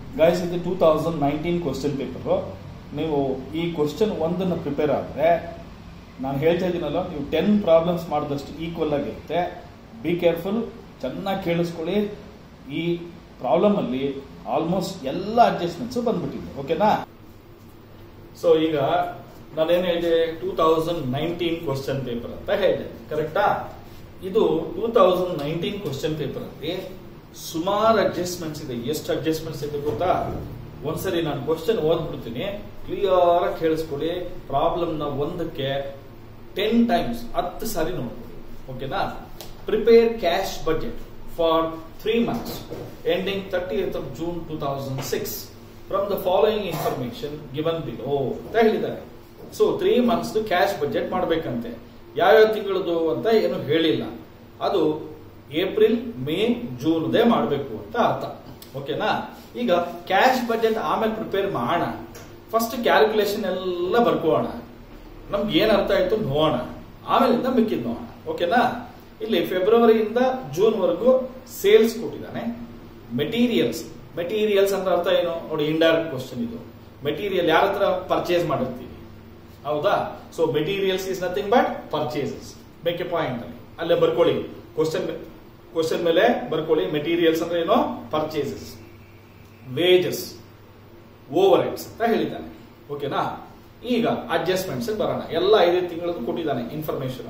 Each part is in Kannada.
ಗೈಸ್ ಇದು 2019 ಕ್ವಶನ್ ಪೇಪರು. ನೀವು ಈ ಕ್ವಶನ್ ಒಂದನ್ನು ಪ್ರಿಪೇರ್ ಆದರೆ ನಾನು ಹೇಳ್ತಾ ಇದ್ದೀನಲ್ಲ, ನೀವು 10 ಪ್ರಾಬ್ಲಮ್ಸ್ ಮಾಡಿದಷ್ಟು ಈಕ್ವಲ್ ಆಗಿರುತ್ತೆ. ಬಿ ಕೇರ್ಫುಲ್, ಚೆನ್ನಾಗಿ ಕೇಳಿಸ್ಕೊಳ್ಳಿ. ಈ ಪ್ರಾಬ್ಲಮ್ ಅಲ್ಲಿ ಆಲ್ಮೋಸ್ಟ್ ಎಲ್ಲ ಅಡ್ಜಸ್ಟ್ಮೆಂಟ್ಸ್ ಬಂದ್ಬಿಟ್ಟಿದೆ. ಓಕೆನಾ? ಸೊ ಈಗ ನಾನೇನು ಹೇಳಿದೆ, 2019 ಕ್ವಶನ್ ಪೇಪರ್ ಅಂತ ಹೇಳಿದೆ, ಕರೆಕ್ಟಾ? ಇದು 2019 ಕ್ವಶನ್ ಪೇಪರ್ ಅಲ್ಲಿ ಸುಮಾರು ಅಡ್ಜಸ್ಟ್ಮೆಂಟ್ಸ್ ಇದೆ. ಎಷ್ಟು ಅಡ್ಜಸ್ಟ್ಮೆಂಟ್ಸ್ ಇದೆ ಗೊತ್ತಾ? ಒಂದ್ಸರಿ ನಾನು ಕ್ವಶನ್ ಓದ್ಬಿಡ್ತೀನಿ, ಕ್ಲಿಯರ್ ಆಗಿ ಕೇಳಿಸ್ಕೊಳ್ಳಿ. ಪ್ರಾಬ್ಲಮ್ ನ ಒಂದಕ್ಕೆ 10 times 10 ಸಾರಿ ನೋಡ್ಕೊಳ್ಳಿ. ಓಕೆನಾ? Prepare cash budget for 3 months ending 30th of June 2006 from the following information given below ಅಂತ ಹೇಳಿದ್ದಾರೆ. ಸೊ 3 months ಕ್ಯಾಶ್ ಬಜೆಟ್ ಮಾಡಬೇಕಂತೆ. ಯಾವ್ಯಾವ ತಿಂಗಳದು ಅಂತ ಏನು ಹೇಳಿಲ್ಲ. ಅದು ಏಪ್ರಿಲ್, ಮೇ, ಜೂನ್ ದೇ ಮಾಡಬೇಕು ಅಂತ ಅರ್ಥ. ಓಕೆನಾ? ಈಗ ಕ್ಯಾಶ್ ಬಜೆಟ್ ಆಮೇಲೆ ಪ್ರಿಪೇರ್ ಮಾಡೋಣ. ಫಸ್ಟ್ ಕ್ಯಾಲ್ಕುಲೇಷನ್ ಎಲ್ಲ ಬರ್ಕೋಣ. ನಮ್ಗೆ ಏನ್ ಅರ್ಥ ಆಯ್ತು ನೋಡೋಣ, ಆಮೇಲಿಂದ ಮಿಕ್ಕಿದ್ ನೋಡೋಣ. ಓಕೆನಾ? ಇಲ್ಲಿ ಫೆಬ್ರವರಿಯಿಂದ ಜೂನ್ ವರೆಗೂ ಸೇಲ್ಸ್ ಕೊಟ್ಟಿದ್ದಾನೆ. ಮೆಟೀರಿಯಲ್ಸ್ ಅಂತ ಅರ್ಥ ಏನು ನೋಡಿ? ಇಂಡೈರೆಕ್ಟ್ ಕ್ವಶನ್ ಇದು. ಮೆಟೀರಿಯಲ್ ಯಾರ ಹತ್ರ ಪರ್ಚೇಸ್ ಮಾಡಿರ್ತೀವಿ, ಹೌದಾ? So materials is nothing but purchases. Make a point ಅಲ್ಲಿ ಅಲ್ಲೇ ಬರ್ಕೊಳ್ಳಿ. ಕ್ವಶನ್ ಮೇಲೆ ಬರ್ಕೊಳ್ಳಿ. ಮೆಟೀರಿಯಲ್ಸ್ ಅಂದ್ರೆ ಏನೋ? ಪರ್ಚೇಸಸ್. ವೇಜಸ್, ಓವರ್ ಹೆಡ್ಸ್ ಅಂತ ಹೇಳಿದ್ದಾನೆ. ಓಕೆನಾ? ಈಗ ಅಡ್ಜಸ್ಟ್ಮೆಂಟ್ಸ್ ಬರೋಣ. ಎಲ್ಲ 5 ತಿಂಗಳದ್ದು ಕೊಟ್ಟಿದ್ದಾನೆ ಇನ್ಫಾರ್ಮೇಶನ್.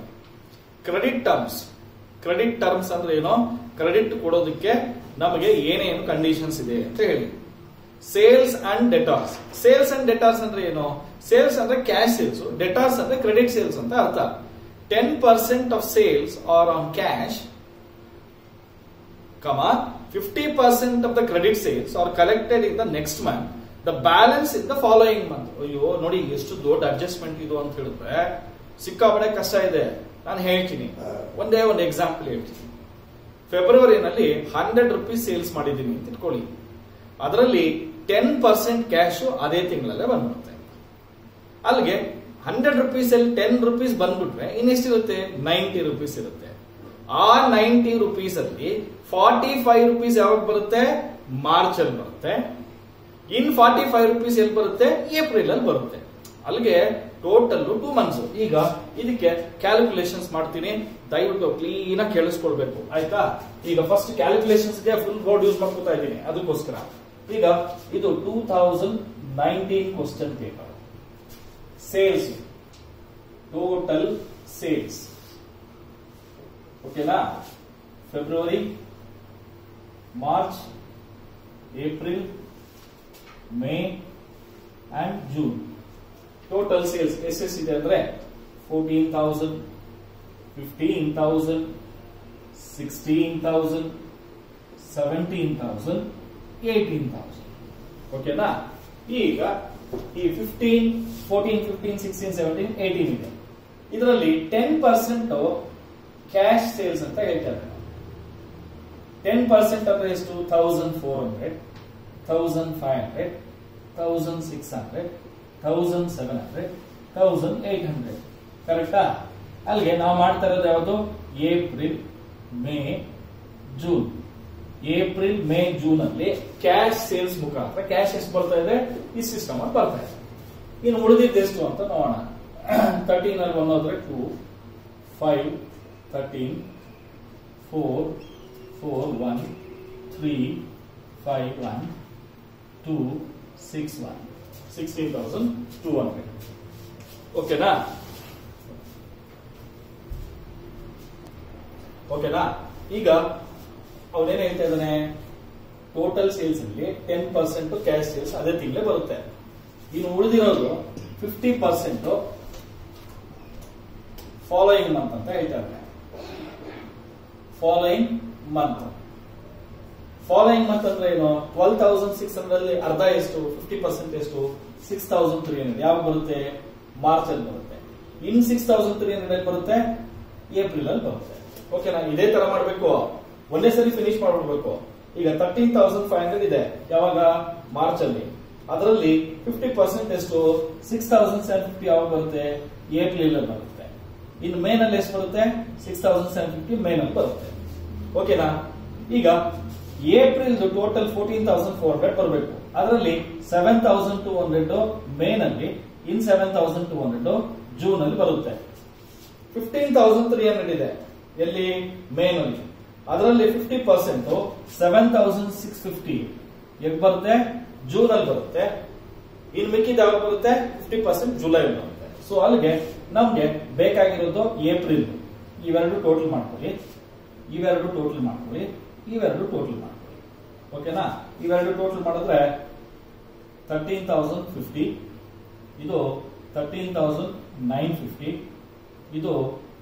ಕ್ರೆಡಿಟ್ ಟರ್ಮ್ಸ್ ಅಂದ್ರೆ ಏನೋ? ಕ್ರೆಡಿಟ್ ಕೊಡೋದಕ್ಕೆ ನಮಗೆ ಏನೇನು ಕಂಡೀಷನ್ಸ್ ಇದೆ ಅಂತ ಹೇಳಿ. ಸೇಲ್ಸ್ ಅಂಡ್ ಡೆಟಾರ್ಸ್ ಅಂದ್ರೆ ಏನು? ಸೇಲ್ಸ್ ಅಂದ್ರೆ ಕ್ಯಾಶ್ ಸೇಲ್ಸ್, ಡೆಟಾರ್ಸ್ ಅಂದ್ರೆ ಕ್ರೆಡಿಟ್ ಸೇಲ್ಸ್ ಅಂತ ಅರ್ಥ. 10% of sales are on cash, 50% of the credit sales are collected in the next month, the balance in the following month. ಅಯ್ಯೋ ನೋಡಿ, ಎಷ್ಟು ದೊಡ್ಡ ಅಡ್ಜಸ್ಟ್ಮೆಂಟ್ ಇದು ಅಂತ ಹೇಳಿದ್ರೆ ಸಿಕ್ಕಾಪಡೆ ಕಷ್ಟ ಇದೆ. ನಾನು ಹೇಳ್ತೀನಿ, ಒಂದೇ ಒಂದು ಎಕ್ಸಾಂಪಲ್ ಹೇಳ್ತೀನಿ. ಫೆಬ್ರವರಿನಲ್ಲಿ 100 rupees ಸೇಲ್ಸ್ ಮಾಡಿದ್ದೀನಿ ಅಂತ ಇಟ್ಕೊಳ್ಳಿ. ಅದರಲ್ಲಿ 10% ಕ್ಯಾಶ್ ಅದೇ ತಿಂಗಳಲ್ಲೇ ಬಂದ್ಬಿಡುತ್ತೆ. ಅಲ್ಲಿಗೆ 100 rupees ಅಲ್ಲಿ 10 rupees ಬಂದ್ಬಿಟ್ರೆ ಇನ್ನೆಷ್ಟಿರುತ್ತೆ? 90 rupees ಇರುತ್ತೆ. ಆ 90 rupees ಅಲ್ಲಿ 45 rupees ಯಾವಾಗ ಬರುತ್ತೆ? ಮಾರ್ಚ್ ಅಲ್ಲಿ ಬರುತ್ತೆ. ಇನ್ 45 rupees ಎಲ್ಲಿ ಬರುತ್ತೆ? ಏಪ್ರಿಲ್ ಅಲ್ಲಿ ಬರುತ್ತೆ. ಅಲ್ಲಿಗೆ ಟೋಟಲ್ 2 months. ಈಗ ಇದಕ್ಕೆ ಕ್ಯಾಲ್ಕುಲೇಷನ್ಸ್ ಮಾಡ್ತೀನಿ, ದಯವಿಟ್ಟು ಕ್ಲೀನ್ ಆಗಿ ಕೇಳಿಸ್ಕೊಳ್ಬೇಕು, ಆಯ್ತಾ? ಈಗ ಫಸ್ಟ್ ಕ್ಯಾಲ್ಕುಲೇಷನ್ಸ್ ಗೆ ಫುಲ್ ಬೋರ್ಡ್ ಯೂಸ್ ಮಾಡ್ಕೊತಾ ಇದ್ದೀನಿ, ಅದಕ್ಕೋಸ್ಕರ. ಈಗ ಇದು 2019 question paper. Sales, total sales. ಓಕೆನಾ? February, March, April, May and June total sales ಎಷ್ಟೆಷ್ಟಿದೆ ಅಂದ್ರೆ 14,000, 15,000, 16,000, 17,000, 18,000. ಓಕೆನಾ? ಈಗ ಈ 14, 15, 16, 17, 18 ಇದೆ. ಇದರಲ್ಲಿ 10% ಕ್ಯಾಶ್ ಸೇಲ್ಸ್ ಅಂತ ಹೇಳ್ತಾರೆ. 10% ಅಂದ್ರೆ ಎಷ್ಟು? 1,400, 1,500, 1,600, 1,700, 1,800. ಕರೆಕ್ಟಾ? ಅಲ್ಲಿಗೆ ನಾವು ಮಾಡ್ತಾ ಇರೋದು ಯಾವುದು? April, May, June. April, May, June ಅಲ್ಲಿ ಕ್ಯಾಶ್ ಸೇಲ್ಸ್ ಮುಖಾಂತರ ಕ್ಯಾಶ್ ಎಷ್ಟು ಬರ್ತಾ ಇದೆ? ಈ ಸಿಸ್ಟಮ್ ಅಲ್ಲಿ ಬರ್ತಾ ಇದೆ. ಇನ್ನು ಉಳಿದಿದ್ದು ಎಷ್ಟು ಅಂತ ನೋಡೋಣ. 13 ಅಲ್ಲಿ 1 ಹೋದ್ರೆ 2, 5, 13, 4, 4, 1, 3, 5, 1, 2, 6, 1, 16,200. ಓಕೆನಾ? ಈಗ ಅವನೇನ್ ಹೇಳ್ತಾ ಇದ್ದಾನೆ? ಟೋಟಲ್ ಸೇಲ್ಸ್ ಅಲ್ಲಿ 10% ಕ್ಯಾಶ್ ಸೇಲ್ಸ್ ಅದೇ ತಿಂಗಳೇ ಬರುತ್ತೆ. ಇನ್ನು ಉಳಿದಿರೋದು 50% ಫಾಲೋಯಿಂಗ್ ಮಂತ್ ಅಂತ ಹೇಳ್ತಾ ಇದ್ದಾನೆ. ಫಾಲೋಯಿಂಗ್ ಮಂತ್ ಅಂದ್ರೆ ಏನು? 12,600 ಅಲ್ಲಿ ಅರ್ಧ ಎಷ್ಟು? 50% ಎಷ್ಟು? 6,300. ಯಾವಾಗ ಬರುತ್ತೆ? ಮಾರ್ಚ್ ಅಲ್ಲಿ ಬರುತ್ತೆ. ಇನ್ 6,300 ಅಲ್ಲಿ ಬರುತ್ತೆ? ಏಪ್ರಿಲ್ ಅಲ್ಲಿ ಬರುತ್ತೆ. ಓಕೆನಾ? ಇದೇ ತರ ಮಾಡಬೇಕು, ಒಂದೇ ಸರಿ ಫಿನಿಶ್ ಮಾಡ್ಬಿಡ್ಬೇಕು. ಈಗ 13,500 ಇದೆ, ಯಾವಾಗ? ಮಾರ್ಚ್ ಅಲ್ಲಿ. ಅದರಲ್ಲಿ 50% ಎಷ್ಟು? 6,750 ಯಾವಾಗ ಬರುತ್ತೆ? ಏಪ್ರಿಲ್ ಅಲ್ಲಿ ಬರುತ್ತೆ. ಇನ್ನು ಮೇ ನಲ್ಲಿ ಎಷ್ಟು ಬರುತ್ತೆ? 6,750 ಮೇ ನಲ್ಲಿ ಬರುತ್ತೆ. ಓಕೆನಾ? ಈಗ ಏಪ್ರಿಲ್ ಟೋಟಲ್ 14,400 ಬರಬೇಕು. ಅದರಲ್ಲಿ 7,200 ಮೇ ನಲ್ಲಿ, ಇನ್ 7,200 ಜೂನ್ ಅಲ್ಲಿ ಬರುತ್ತೆ. 15,300 ಇದೆ ಎಲ್ಲಿ ಮೇ ನಲ್ಲಿ, ಅದರಲ್ಲಿ 50% 7,650 ಬರುತ್ತೆ, ಜೂನ್ ಅಲ್ಲಿ ಬರುತ್ತೆ. ಇನ್ ಮಿಕ್ಕಿದ ಯಾವಾಗ ಬರುತ್ತೆ? 50% ಜುಲೈ ಅಲ್ಲಿ ಬರುತ್ತೆ. ಸೊ ಅಲ್ಲಿಗೆ ನಮ್ಗೆ ಬೇಕಾಗಿರೋದು ಏಪ್ರಿಲ್. ಇವೆರಡು ಟೋಟಲ್ ಮಾಡ್ಕೊಳ್ಳಿ, ಇವೆರಡು ಟೋಟಲ್ ಮಾಡ್ಕೊಳ್ಳಿ, ಇವೆರಡು ಟೋಟಲ್ ಮಾಡ್ಕೊಳ್ಳಿ. ಓಕೆನಾ? ಇವೆರಡು ಟೋಟಲ್ ಮಾಡಿದ್ರೆ 13,050, ಇದು 13,950, ಇದು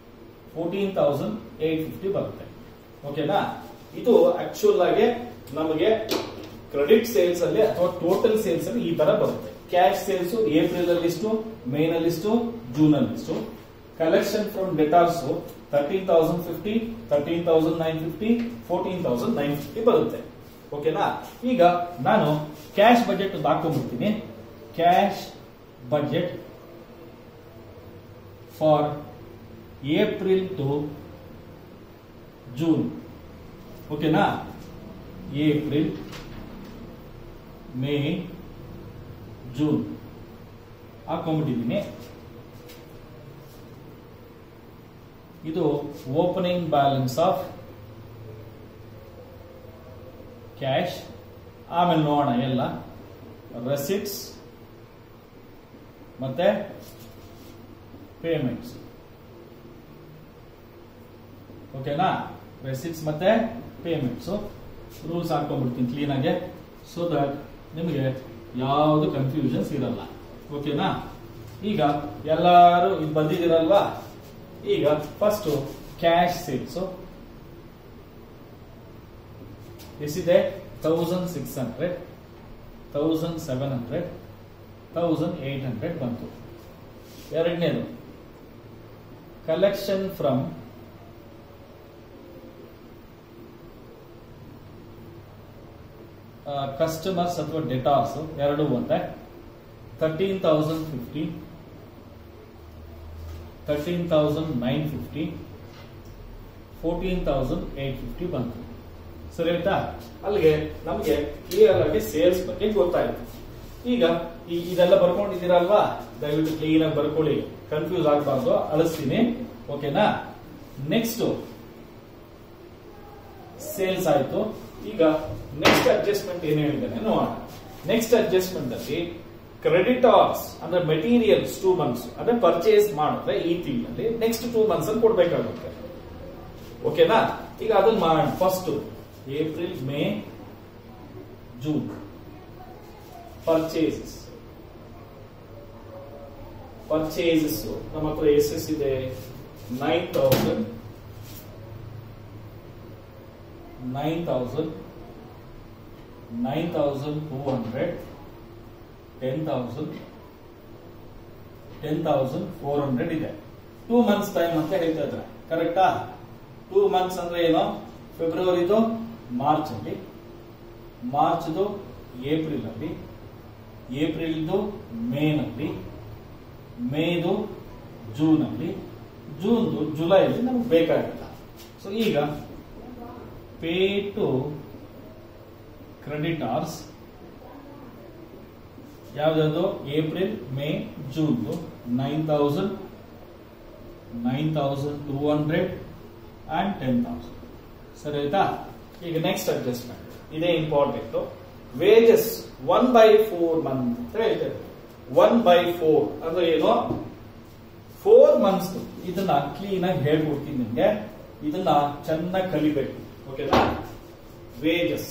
14,850 ಬರುತ್ತೆ. ಓಕೆನಾ? ಇದು ಆಕ್ಚುಯಲ್ ಆಗಿ ನಮಗೆ ಕ್ರೆಡಿಟ್ ಸೇಲ್ಸ್ ಅಲ್ಲಿ ಅಥವಾ ಟೋಟಲ್ ಸೇಲ್ಸ್ ಅಲ್ಲಿ ಈ ತರ ಬರುತ್ತೆ. ಕ್ಯಾಶ್ ಸೇಲ್ಸ್ ಏಪ್ರಿಲ್ ಅಲ್ಲಿ ಇಷ್ಟು, ಮೇ ನಲ್ಲಿ ಇಷ್ಟು, ಜೂನ್ ಅಲ್ಲಿ ಇಷ್ಟು. ಕಲೆಕ್ಷನ್ ಫ್ರಮ್ ಡೆಟಾರ್ಸ್ 13,050, 13,950, 14,950 ಬರುತ್ತೆ. ಓಕೆನಾ? ಈಗ ನಾನು ಕ್ಯಾಶ್ ಬಜೆಟ್ ಹಾಕೊಂಡ್ಬಿಡ್ತೀನಿ. Cash budget for April to June. ಓಕೆನಾ? ಏಪ್ರಿಲ್, ಮೇ, ಜೂನ್ ಹಾಕೊಂಡ್ಬಿಟ್ಟಿದ್ದೀನಿ. ಇದು ಓಪನಿಂಗ್ ಬ್ಯಾಲೆನ್ಸ್ ಆಫ್ ಕ್ಯಾಶ್. ಆಮೇಲೆ ನೋಡೋಣ ಎಲ್ಲ ರೆಸಿಟ್ಸ್ ಮತ್ತೆ ಪೇಮೆಂಟ್ಸ್. ಓಕೆನಾ? ರೆಸಿಟ್ಸ್ ಮತ್ತೆ ಪೇಮೆಂಟ್ಸ್ ರೂಲ್ಸ್ ಹಾಕೊಂಡ್ಬಿಡ್ತೀನಿ ಕ್ಲೀನ್ ಆಗಿ, ಸೊ ದಟ್ ನಿಮಗೆ ಯಾವುದು ಕನ್ಫ್ಯೂಷನ್ಸ್ ಇರಲ್ಲ. ಓಕೆನಾ? ಈಗ ಎಲ್ಲರೂ ಇಲ್ಲಿ ಬಂದಿದ್ದೀರಲ್ವಾ? ಈಗ ಫಸ್ಟ್ ಕ್ಯಾಶ್ ಸೇಲ್ಸ್ ಎಷ್ಟಿದೆ? 1,600, 1,700, 1,800 ಬಂತು. ಎರಡನೇದು ಕಲೆಕ್ಷನ್ ಫ್ರಮ್ ಕಸ್ಟಮರ್ಸ್ ಅಥವಾ ಡೆಟಾರ್ಸ್ ಎರಡು ಒಂದೇ. 13,050, 13,950, 14,850 ಬಂತು. ಸರಿ ಆಯ್ತಾ? ಅಲ್ಲಿಗೆ ನಮಗೆ ಕ್ಲಿಯರ್ ಆಗಿ ಸೇಲ್ಸ್ ಬಗ್ಗೆ ಗೊತ್ತಾಯ್ತು. ಈಗ ಇದೆಲ್ಲ ಬರ್ಕೊಂಡಿದ್ದೀರಲ್ವಾ? ದಯವಿಟ್ಟು ಕ್ಲೀನ್ ಆಗಿ ಬರ್ಕೊಳ್ಳಿ, ಕನ್ಫ್ಯೂಸ್ ಆಗಬಾರ್ದು. ಅಳಿಸ್ತೀನಿ. ಓಕೆನಾ? ನೆಕ್ಸ್ಟ್ ಸೇಲ್ಸ್ ಆಯ್ತು. ಈಗ ನೆಕ್ಸ್ಟ್ ಅಡ್ಜಸ್ಟ್ಮೆಂಟ್ ಏನ್ ಹೇಳಿದ್ದಾನೆ ನೋಡೋಣ. ನೆಕ್ಸ್ಟ್ ಅಡ್ಜಸ್ಟ್ಮೆಂಟ್ ಅಲ್ಲಿ ಕ್ರೆಡಿಟಾರ್ಸ್ ಅಂದ್ರೆ ಮೆಟೀರಿಯಲ್ಸ್ 2 months ಅಂದ್ರೆ ಪರ್ಚೇಸ್ ಮಾಡಿದ್ರೆ ಈ ತಿಂಗಳಲ್ಲಿ ನೆಕ್ಸ್ಟ್ 2 months ಅಲ್ಲಿ ಕೊಡ್ಬೇಕಾಗುತ್ತೆ. ಓಕೆನಾ? ಈಗ ಅದನ್ನ ಮಾಡೋಣ. First April, May, June purchases. Purchases ನಮ್ಮ ಹತ್ರ ಎಷ್ಟೆಷ್ಟಿದೆ? 9,000, 9,000, 9,200, 10,000, 10,400 ಇದೆ. 2 months ಟೈಮ್ ಅಂತ ಹೇಳ್ತಾ ಇದ್ದಾರೆ. ಕರೆಕ್ಟಾ? 2 months ಅಂದ್ರೆ ಏನು? ಫೆಬ್ರವರಿದು ಮಾರ್ಚ್ ಅಲ್ಲಿ, ಮಾರ್ಚ್ದು ಏಪ್ರಿಲ್ ಅಲ್ಲಿ, ಏಪ್ರಿಲ್ದು ಮೇ ನಲ್ಲಿ, ಮೇದು ಜೂನ್ ಅಲ್ಲಿ, ಜೂನ್ದು ಜುಲೈ ಅಲ್ಲಿ ನಮ್ಗೆ ಬೇಕಾಗಿಲ್ಲ. ಸೊ ಈಗ ಪೇ ಟು ಕ್ರೆಡಿಟಾರ್ಸ್ ಯಾವ್ದು? April, May, June 9,000, 9,200 and 10,000. ಸರಿ ಆಯ್ತಾ? ಈಗ ನೆಕ್ಸ್ಟ್ ಅಡ್ಜಸ್ಟ್ಮೆಂಟ್ ಇದೇ ಇಂಪಾರ್ಟೆಂಟ್. ವೇಜಸ್ 1/4 ಮಂತ್ ಅಂತ ಹೇಳ್ತೇವೆ. 1/4 ಅಂದ್ರೆ ಏನು? 4 months. ಇದನ್ನ ಕ್ಲೀನ್ ಆಗಿ ಹೇಳ್ಕೊಡ್ತೀನಿ ನಿಮ್ಗೆ. ಇದನ್ನ ಚೆನ್ನಾಗಿ ಕಲಿಬೇಕು. ಓಕೆನಾ? ವೇಜಸ್,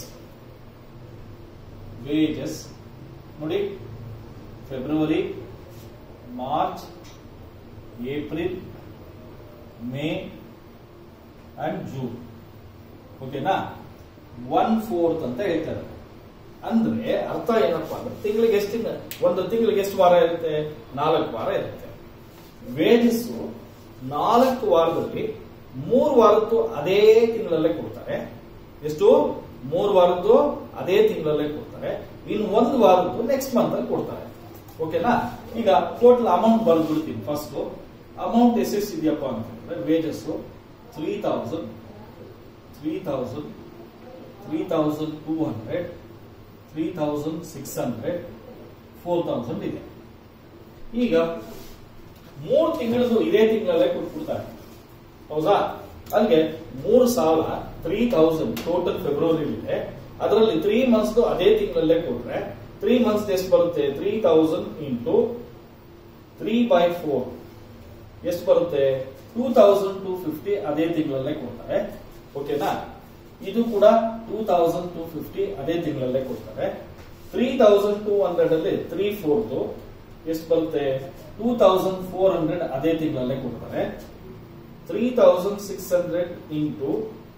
ವೇಜಸ್ ನೋಡಿ, February, March, April, May and June. ಓಕೆನಾ? 1/4 ಅಂತ ಹೇಳ್ತಾರೆ. ಅಂದ್ರೆ ಅರ್ಥ ಏನಪ್ಪಾ ಅಂದ್ರೆ ತಿಂಗಳಿಗೆ ಎಷ್ಟು, ಒಂದು ತಿಂಗಳಿಗೆ ಎಷ್ಟು ವಾರ ಇರುತ್ತೆ? 4 ವಾರ ಇರುತ್ತೆ. ವೇಜಸ್ 4 ವಾರದಲ್ಲಿ 3 ವಾರದ್ದು ಅದೇ ತಿಂಗಳಲ್ಲೇ ಕೊಡ್ತಾರೆ. ಎಷ್ಟು? 3 ವಾರದ್ದು ಅದೇ ತಿಂಗಳಲ್ಲೇ ಕೊಡ್ತಾರೆ. ಇನ್ನು 1 ವಾರದ್ದು ನೆಕ್ಸ್ಟ್ ಮಂತ್ ಅಲ್ಲಿ ಕೊಡ್ತಾರೆ. ಓಕೆನಾ? ಈಗ ಟೋಟಲ್ ಅಮೌಂಟ್ ಬರ್ಬಿಡ್ತೀನಿ. ಫಸ್ಟ್ ಅಮೌಂಟ್ ಎಷ್ಟೆಷ್ಟಿದೆಯಪ್ಪ ಅಂತಂದ್ರೆ ವೇಜಸ್ 3,000, 3,000, 3200, 3600, 4000 ಇದೆ. ಈಗ 3 ತಿಂಗಳದು ಇದೇ ತಿಂಗಳಲ್ಲೇ ಕೊಟ್ಬಿಡ್ತಾರೆ, ಹೌದಾ? ಅಲ್ಲಿಗೆ 3000 3000 ಟೋಟಲ್ ಫೆಬ್ರವರಿ ಇದೆ. ಅದರಲ್ಲಿ 3 ಮಂತ್ಸ್ ಅದೇ ತಿಂಗಳಲ್ಲೇ ಕೊಟ್ರೆ 3 ಮಂತ್ಸ್ ಎಷ್ಟು ಬರುತ್ತೆ? 3000 ಇಂಟು 3/4 ಎಷ್ಟು ಬರುತ್ತೆ? 2250 ಅದೇ ತಿಂಗಳಲ್ಲೇ ಕೊಡ್ತಾರೆ. ಓಕೆನಾ? ಇದು ಕೂಡ 2250 ಅದೇ ತಿಂಗಳಲ್ಲೇ ಕೊಡ್ತಾರೆ. 3200 ಅಲ್ಲಿ 3/4 ಎಷ್ಟು ಬರುತ್ತೆ? 2400 ಅದೇ ತಿಂಗಳಲ್ಲೇ ಕೊಡ್ತಾರೆ. 3600 ಇಂಟು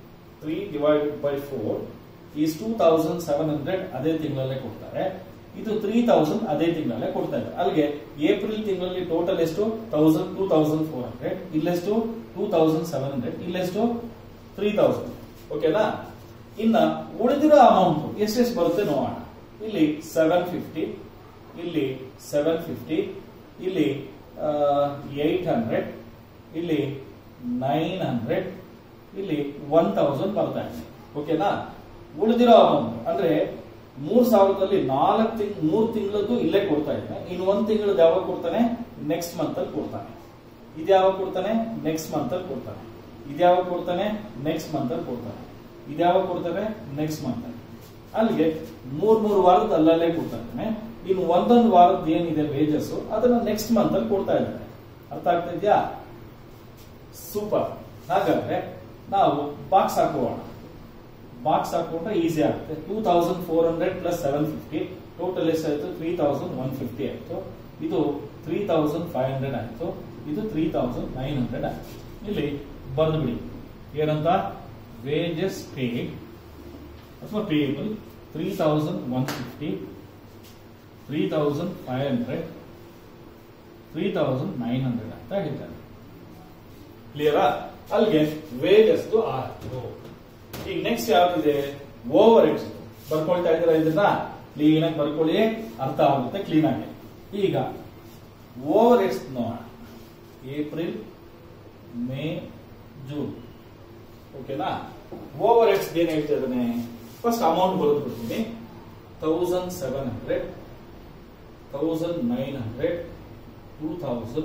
3/4 ಈಸ್ 2700 ಅದೇ ತಿಂಗಳಲ್ಲೇ ಕೊಡ್ತಾರೆ. ಇದು 3000 ಅದೇ ತಿಂಗಳಲ್ಲೇ ಕೊಡ್ತಾ ಇದ್ದಾರೆ. ಅಲ್ಲಿಗೆ ಏಪ್ರಿಲ್ ತಿಂಗಳಲ್ಲಿ ಟೋಟಲ್ ಎಷ್ಟು? 2400, ಇಲ್ಲೆಷ್ಟು? 2700, ಇಲ್ಲೆಷ್ಟು? 3000. ಓಕೆನಾ? ಇನ್ನ ಉಳಿದಿರೋ ಅಮೌಂಟ್ ಎಷ್ಟೆಷ್ಟು ಬರುತ್ತೆ ನೋಡೋಣ. ಇಲ್ಲಿ 750, ಇಲ್ಲಿ 750, ಇಲ್ಲಿ 800, ಇಲ್ಲಿ 900, ಇಲ್ಲಿ 1000 ಬರ್ತಾ ಇದೆ. ಓಕೆನಾ? ಉಳಿದಿರೋ ಅಮೌಂಟ್ ಅಂದ್ರೆ 3000ದಲ್ಲಿ 3 ತಿಂಗಳದ್ದು ಇಲ್ಲೇ ಕೊಡ್ತಾ ಇದ್ದಾನೆ. ಇನ್ನು 1 ತಿಂಗಳದ್ದು ಯಾವಾಗ ಕೊಡ್ತಾನೆ? ನೆಕ್ಸ್ಟ್ ಮಂತ್ ಅಲ್ಲಿ ಕೊಡ್ತಾನೆ. ಇದು ಯಾವಾಗ ಕೊಡ್ತಾನೆ? ನೆಕ್ಸ್ಟ್ ಮಂತ್ ಅಲ್ಲಿ ಕೊಡ್ತಾನೆ. ಇದು ಯಾವಾಗ ಕೊಡ್ತಾನೆ? ನೆಕ್ಸ್ಟ್ ಮಂತ್ ಅಲ್ಲಿ ಕೊಡ್ತಾನೆ. ಇದು ಯಾವಾಗ ಕೊಡ್ತಾನೆ? ನೆಕ್ಸ್ಟ್ ಮಂತ್ ಅಲ್ಲಿ. ಅಲ್ಲಿಗೆ 3 ವಾರದ ಅಲ್ಲಲ್ಲೇ ಕೊಡ್ತಾ ಇದ್ದಾನೆ. ಇನ್ನು ಒಂದೊಂದು ವಾರದ್ದು ಏನಿದೆ ವೇಜಸ್ ಅದನ್ನ ನೆಕ್ಸ್ಟ್ ಮಂತ್ ಅಲ್ಲಿ ಕೊಡ್ತಾ ಇದ್ದಾನೆ. ಅರ್ಥ ಆಗ್ತಾ ಇದೆಯಾ? ಸೂಪರ್. ಹಾಗಾದ್ರೆ ನಾವು ಬಾಕ್ಸ್ ಹಾಕೋಣ. ಬಾಕ್ಸ್ ಹಾಕೊಂಡ್ರೆ ಈಸಿ ಆಗುತ್ತೆ. 2400 ಪ್ಲಸ್ 750 ಟೋಟಲ್ ಎಷ್ಟಾಯ್ತು? 3150 ಆಯ್ತು. ಇದು 3500 ಆಯ್ತು. ಇದು 3900 ಆಯ್ತು. ಇಲ್ಲಿ ಬರೆದು ಬಿಡಿ. ಏನಂತ? ವೇಜಸ್ ಪೇಡ್ ಅಥವಾ ಪೇಯಬಲ್ 3150, 3500, 3900 ಅಂತ ಹೇಳ್ತಾರೆ. ಕ್ಲಿಯರಾ? ಅಲ್ಲಿಗೆ ವೇಜಸ್ ಆಯ್ತು. ಈಗ ನೆಕ್ಸ್ಟ್ ಯಾವ್ದಿದೆ? Overheads. ಬರ್ಕೊಳ್ತಾ ಇದ್ದೀರಾ? ಇದನ್ನ ಕ್ಲೀನ್ ಆಗಿ ಬರ್ಕೊಳ್ಳಿ, ಅರ್ಥ ಆಗುತ್ತೆ ಕ್ಲೀನ್ ಆಗಿ. ಈಗ ಓವರ್ ಹೆಡ್ಸ್ ನೋಡೋಣ. April, May, June. ಓಕೆನಾ? ಓವರ್ ಹೆಡ್ಸ್ ಏನ್ ಹೇಳ್ತಾ ಇದ್ದಾನೆ? ಫಸ್ಟ್ ಅಮೌಂಟ್ ಬರೆದು ಬಿಡ್ತೀನಿ. 1700, 1900, 2000,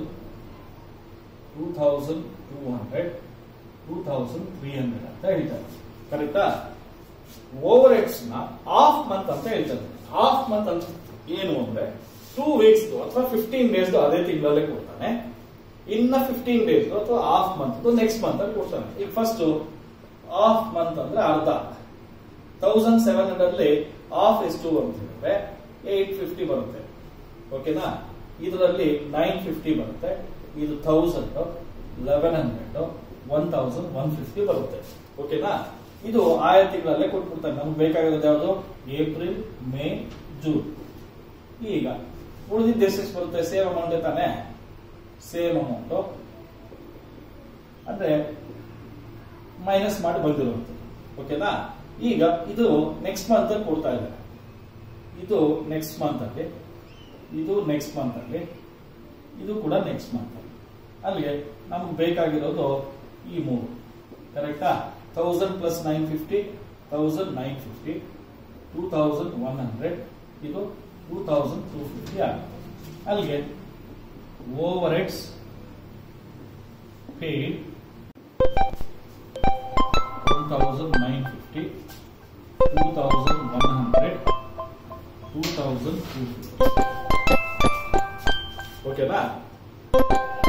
2200, 2300 ಅಂತ ಹೇಳ್ತಾರೆ. ಕರೆಕ್ಟಾ? ಓವರ್ ಹೆಡ್ಸ್ ನ ಹಾಫ್ ಮಂತ್ ಅಂತ ಹೇಳ್ತಾರೆ. ಹಾಫ್ ಮಂತ್ ಅಂತ ಏನು ಅಂದ್ರೆ 2 ವೀಕ್ಸ್ ಅಥವಾ 15 ಡೇಸ್ ಅದೇ ತಿಂಗಳಲ್ಲೇ ಕೊಡ್ತಾನೆ. ಇನ್ನ 15 ಡೇಸ್ ಅಥವಾ ಹಾಫ್ ಮಂತ್ ನೆಕ್ಸ್ಟ್ ಮಂತ್ ಅಲ್ಲಿ ಕೊಡ್ತಾನೆ. ಈಗ ಫಸ್ಟ್ ಹಾಫ್ ಮಂತ್ ಅಂದ್ರೆ ಅರ್ಧ. 1700 ಅಲ್ಲಿ ಹಾಫ್ ಎಷ್ಟು ಬರುತ್ತೆ? 850 ಬರುತ್ತೆ. ಓಕೆನಾ? ಇದರಲ್ಲಿ 950 ಬರುತ್ತೆ. ಇದು 1000, 1100, 1150 ಬರುತ್ತೆ. ಓಕೆನಾ? ಇದು ಆಯಾ ತಿಂಗಳಲ್ಲೇ ಕೊಟ್ಬಿಡ್ತಾನೆ. ನಮ್ಗೆ ಬೇಕಾಗಿರೋದು ಯಾವುದು? April, May, June. ಈಗ ಉಳಿದಿದ್ದು ಎಷ್ಟು ಬರುತ್ತೆ? ಸೇಮ್ ಅಮೌಂಟ್ ತಾನೆ? ಸೇಮ್ ಅಮೌಂಟ್ ಅಂದ್ರೆ ಮೈನಸ್ ಮಾಡಿ ಬಂದಿರುತ್ತೆ. ಓಕೆನಾ? ಈಗ ಇದು ನೆಕ್ಸ್ಟ್ ಮಂತ್ ಅಲ್ಲಿ ಕೊಡ್ತಾ ಇದ್ದಾರೆ. ಇದು ನೆಕ್ಸ್ಟ್ ಮಂತ್ ಅಲ್ಲಿ, ಇದು ನೆಕ್ಸ್ಟ್ ಮಂತ್ ಅಲ್ಲಿ, ಇದು ಕೂಡ ನೆಕ್ಸ್ಟ್ ಮಂತ್ ಅಲ್ಲಿ. ಅಲ್ಲಿಗೆ ನಮ್ಗೆ ಬೇಕಾಗಿರೋದು ಈ 3. ಕರೆಕ್ಟಾ? 1000 ಪ್ಲಸ್ 950, 1950, 2100, ಇದು 2250 ಆಗುತ್ತೆ. ಅಲ್ಲಿಗೆ ಓವರ್ ಹೆಡ್ಸ್ ಪೇಡ್ 1950, 2100, 2250. ಓಕೆನಾ?